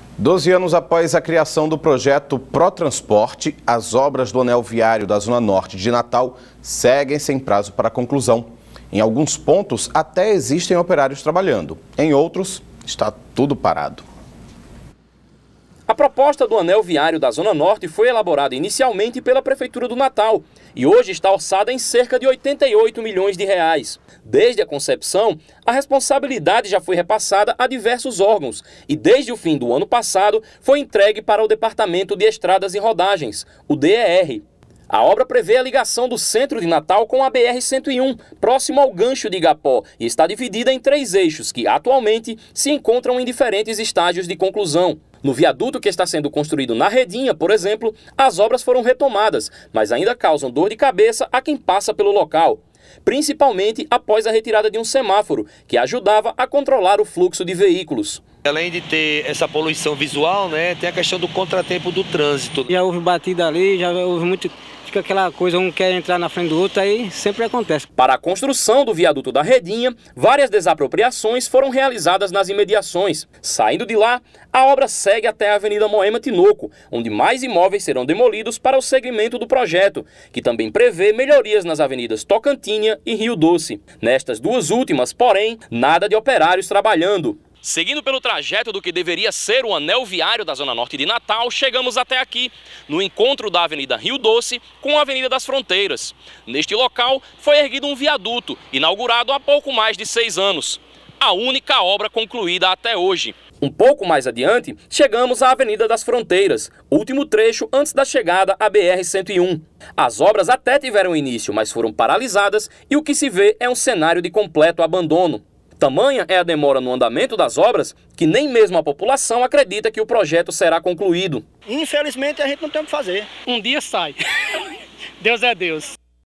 12 anos após a criação do projeto ProTransporte, as obras do anel viário da Zona Norte de Natal seguem sem prazo para conclusão. Em alguns pontos, até existem operários trabalhando. Em outros, está tudo parado. A proposta do anel viário da Zona Norte foi elaborada inicialmente pela Prefeitura do Natal e hoje está orçada em cerca de 88 milhões de reais. Desde a concepção, a responsabilidade já foi repassada a diversos órgãos e desde o fim do ano passado foi entregue para o Departamento de Estradas e Rodagens, o DER. A obra prevê a ligação do centro de Natal com a BR-101, próximo ao gancho de Igapó, e está dividida em 3 eixos que atualmente se encontram em diferentes estágios de conclusão. No viaduto que está sendo construído na Redinha, por exemplo, as obras foram retomadas, mas ainda causam dor de cabeça a quem passa pelo local, principalmente após a retirada de um semáforo, que ajudava a controlar o fluxo de veículos. Além de ter essa poluição visual, né, tem a questão do contratempo do trânsito. Já houve batida ali, já houve muito... Fica aquela coisa, um quer entrar na frente do outro, aí sempre acontece. Para a construção do viaduto da Redinha, várias desapropriações foram realizadas nas imediações. Saindo de lá, a obra segue até a Avenida Moema Tinoco, onde mais imóveis serão demolidos para o segmento do projeto, que também prevê melhorias nas avenidas Tocantinha e Rio Doce. Nestas duas últimas, porém, nada de operários trabalhando. Seguindo pelo trajeto do que deveria ser o anel viário da Zona Norte de Natal, chegamos até aqui, no encontro da Avenida Rio Doce com a Avenida das Fronteiras. Neste local foi erguido um viaduto, inaugurado há pouco mais de 6 anos. A única obra concluída até hoje. Um pouco mais adiante, chegamos à Avenida das Fronteiras, último trecho antes da chegada à BR-101. As obras até tiveram início, mas foram paralisadas e o que se vê é um cenário de completo abandono. Tamanha é a demora no andamento das obras que nem mesmo a população acredita que o projeto será concluído. Infelizmente a gente não tem o que fazer. Um dia sai. Deus é Deus.